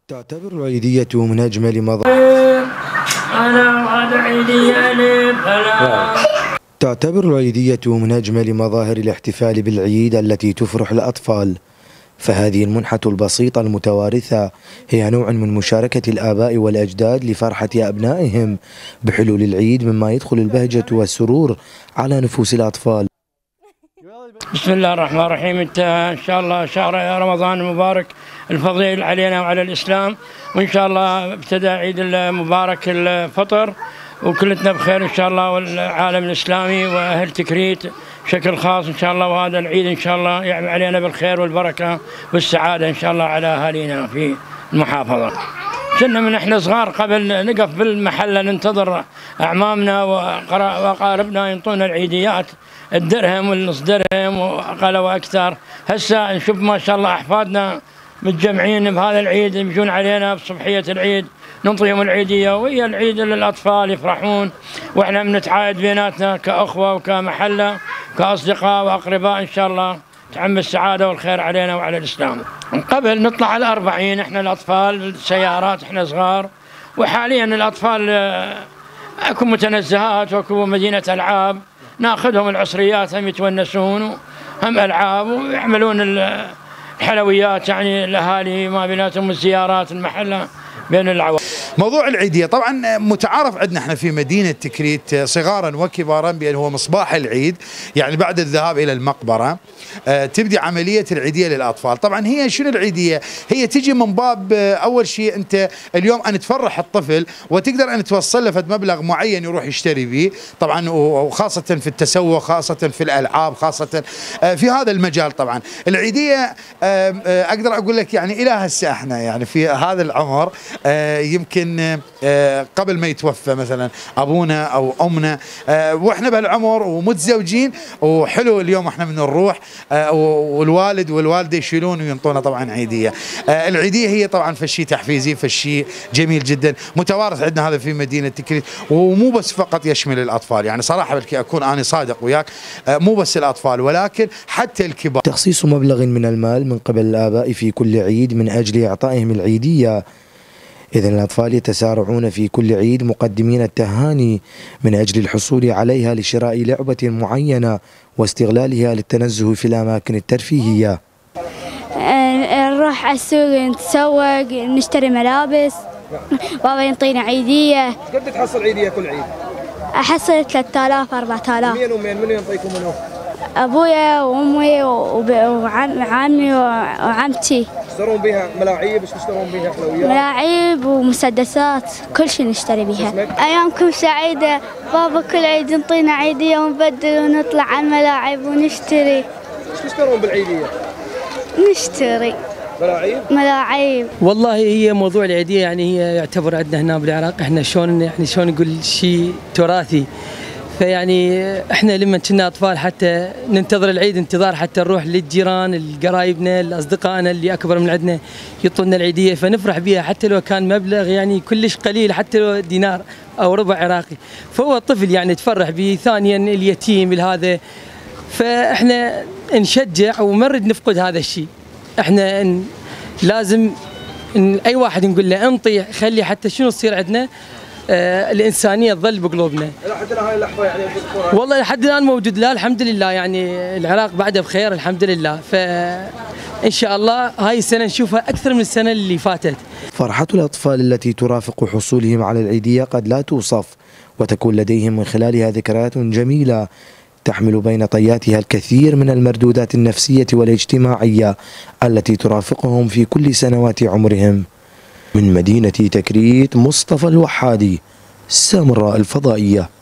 تعتبر العيدية من أجمل مظاهر الاحتفال بالعيد التي تفرح الأطفال، فهذه المنحة البسيطة المتوارثة هي نوع من مشاركة الآباء والأجداد لفرحة أبنائهم بحلول العيد، مما يدخل البهجة والسرور على نفوس الأطفال. بسم الله الرحمن الرحيم. انتهى إن شاء الله شهر رمضان المبارك الفضيل علينا وعلى الإسلام، وإن شاء الله ابتدى عيد المبارك الفطر وكلتنا بخير إن شاء الله، والعالم الإسلامي وأهل تكريت بشكل خاص إن شاء الله. وهذا العيد إن شاء الله يعم علينا بالخير والبركة والسعادة إن شاء الله على أهالينا في المحافظة. كنا من إحنا صغار قبل نقف بالمحلة ننتظر أعمامنا وأقاربنا ينطونا العيديات الدرهم والنص درهم وأقل وأكثر. هسه نشوف ما شاء الله أحفادنا متجمعين بهذا العيد، يمشون علينا بصبحية العيد ننطيهم العيدية، وهي العيد للأطفال يفرحون، وإحنا بنتعايد بيناتنا كأخوة وكمحلة كأصدقاء وأقرباء إن شاء الله تعم السعادة والخير علينا وعلى الإسلام. قبل نطلع على 40 إحنا الأطفال بالسيارات إحنا صغار، وحاليا الأطفال أكو متنزهات وأكو مدينة ألعاب ناخذهم العصريات هم يتونسون هم ألعاب ويعملون الحلويات، يعني الأهالي ما بيناتهم الزيارات المحلة بين العوائل. موضوع العيدية طبعا متعارف عندنا احنا في مدينة تكريت صغارا وكبارا بأنه هو مصباح العيد، يعني بعد الذهاب إلى المقبرة تبدي عملية العيدية للأطفال. طبعا هي شنو العيدية؟ هي تجي من باب أول شيء أنت اليوم أن تفرح الطفل وتقدر أن توصل له فد مبلغ معين يروح يشتري به، طبعا وخاصة في التسوق، خاصة في الألعاب، خاصة في هذا المجال. طبعا العيدية أقدر أقول لك يعني إلى هسه احنا يعني في هذا العمر يمكن قبل ما يتوفى مثلا ابونا او امنا واحنا بهالعمر ومتزوجين، وحلو اليوم احنا من نروح والوالد والوالده يشيلون وينطونا طبعا عيديه. العيديه هي طبعا فشي تحفيزي، فشي جميل جدا متوارث عندنا هذا في مدينه تكريت، ومو بس فقط يشمل الاطفال، يعني صراحه بلكي اكون انا صادق وياك، مو بس الاطفال ولكن حتى الكبار. تخصيص مبلغ من المال من قبل الآباء في كل عيد من أجل إعطائهم العيدية، إذن الأطفال يتسارعون في كل عيد مقدمين التهاني من أجل الحصول عليها لشراء لعبة معينة واستغلالها للتنزه في الأماكن الترفيهية. نروح على السوق نتسوق نشتري ملابس، بابا ينطينا عيدية. قد تحصل عيدية كل عيد؟ أحصل 3000 4000. مين ومين؟ منو ينطيكم منو؟ أبويا وأمي وعمي وعمتي. تشترون بها ملاعيب؟ ايش تشترون بها؟ حلويات؟ ملاعيب ومسدسات، كل شيء نشتري بها. أيامكم سعيدة، بابا كل عيد ينطينا عيدية ونبدل ونطلع على الملاعب ونشتري. ايش تشترون بالعيدية؟ نشتري ملاعيب. والله هي موضوع العيدية يعني هي يعتبر عندنا هنا بالعراق احنا شلون نقول شيء تراثي، فيعني احنا لما كنا اطفال حتى ننتظر العيد انتظار حتى نروح للجيران لقرايبنا لاصدقائنا اللي اكبر من عندنا يعطونا العيديه، فنفرح بها حتى لو كان مبلغ يعني كلش قليل، حتى لو دينار او ربع عراقي، فهو الطفل يعني تفرح به. ثانيا اليتيم هذا، فاحنا نشجع وما نريد نفقد هذا الشيء. احنا لازم اي واحد نقول له انطي خلي حتى شنو تصير عندنا الإنسانية تظل بقلوبنا. لحد الآن هاي اللحظة يعني والله لحد الآن موجود لا الحمد لله، يعني العراق بعده بخير الحمد لله، فإن شاء الله هاي السنة نشوفها أكثر من السنة اللي فاتت. فرحة الأطفال التي ترافق حصولهم على العيدية قد لا توصف، وتكون لديهم من خلالها ذكريات جميلة تحمل بين طياتها الكثير من المردودات النفسية والاجتماعية التي ترافقهم في كل سنوات عمرهم. من مدينة تكريت، مصطفى الوحادي، سامراء الفضائية.